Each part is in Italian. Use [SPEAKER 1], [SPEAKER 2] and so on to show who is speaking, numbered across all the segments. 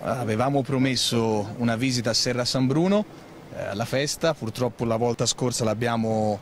[SPEAKER 1] avevamo promesso una visita a Serra San Bruno, alla festa, purtroppo la volta scorsa l'abbiamo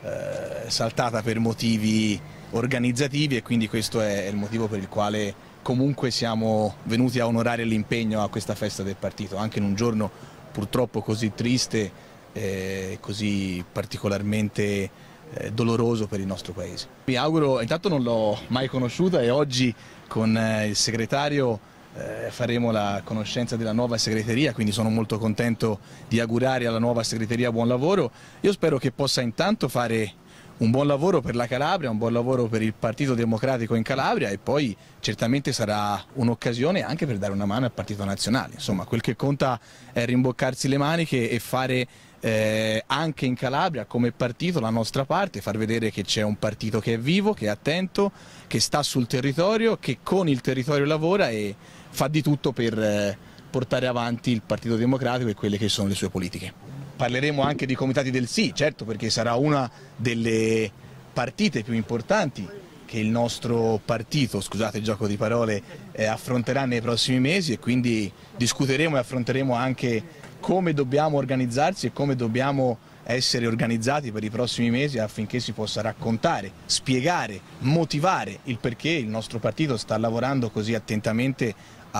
[SPEAKER 1] saltata per motivi organizzativi e quindi questo è il motivo per il quale comunque siamo venuti a onorare l'impegno a questa festa del partito, anche in un giorno purtroppo così triste e così particolarmente doloroso per il nostro paese. Mi auguro, intanto non l'ho mai conosciuta e oggi con il segretario faremo la conoscenza della nuova segreteria, quindi sono molto contento di augurare alla nuova segreteria buon lavoro. Io spero che possa intanto fare un buon lavoro per la Calabria, un buon lavoro per il Partito Democratico in Calabria e poi certamente sarà un'occasione anche per dare una mano al Partito Nazionale. Insomma, quel che conta è rimboccarsi le maniche e fare anche in Calabria come partito la nostra parte, far vedere che c'è un partito che è vivo, che è attento, che sta sul territorio, che con il territorio lavora e fa di tutto per portare avanti il Partito Democratico e quelle che sono le sue politiche. Parleremo anche di comitati del sì, certo, perché sarà una delle partite più importanti che il nostro partito, scusate il gioco di parole, affronterà nei prossimi mesi e quindi discuteremo e affronteremo anche come dobbiamo organizzarsi e come dobbiamo essere organizzati per i prossimi mesi affinché si possa raccontare, spiegare, motivare il perché il nostro partito sta lavorando così attentamente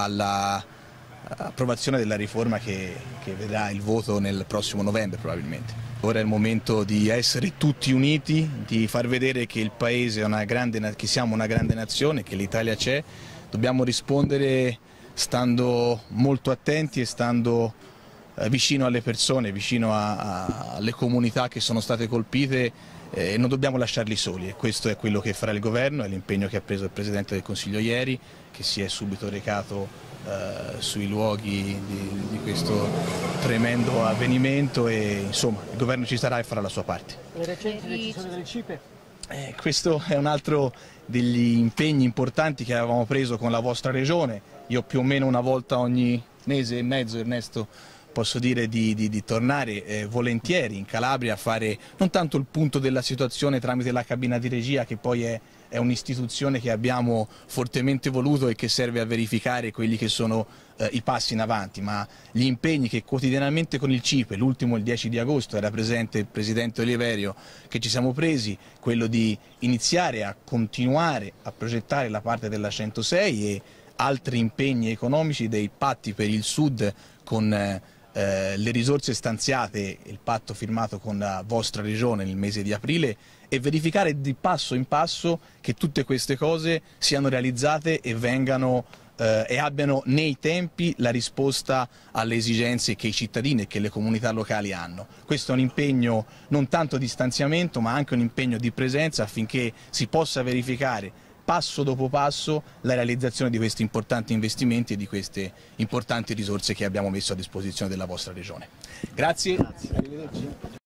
[SPEAKER 1] all'approvazione della riforma che vedrà il voto nel prossimo novembre probabilmente. Ora è il momento di essere tutti uniti, di far vedere che il Paese è che siamo una grande nazione, che l'Italia c'è, dobbiamo rispondere stando molto attenti e stando vicino alle persone, vicino alle comunità che sono state colpite e non dobbiamo lasciarli soli e questo è quello che farà il governo, è l'impegno che ha preso il Presidente del Consiglio ieri, che si è subito recato sui luoghi di questo tremendo avvenimento e insomma il governo ci sarà e farà la sua parte.
[SPEAKER 2] Le recenti decisioni del CIPE?
[SPEAKER 1] Questo è un altro degli impegni importanti che avevamo preso con la vostra regione, io più o meno una volta ogni mese e mezzo, Ernesto, posso dire di tornare volentieri in Calabria a fare non tanto il punto della situazione tramite la cabina di regia che poi è un'istituzione che abbiamo fortemente voluto e che serve a verificare quelli che sono i passi in avanti, ma gli impegni che quotidianamente con il CIPE, l'ultimo il 10 di agosto era presente il Presidente Oliverio, che ci siamo presi, quello di iniziare a continuare a progettare la parte della 106 e altri impegni economici dei patti per il Sud con le risorse stanziate, il patto firmato con la vostra regione nel mese di aprile e verificare di passo in passo che tutte queste cose siano realizzate e vengano e abbiano nei tempi la risposta alle esigenze che i cittadini e che le comunità locali hanno. Questo è un impegno non tanto di stanziamento ma anche un impegno di presenza affinché si possa verificare passo dopo passo la realizzazione di questi importanti investimenti e di queste importanti risorse che abbiamo messo a disposizione della vostra regione. Grazie.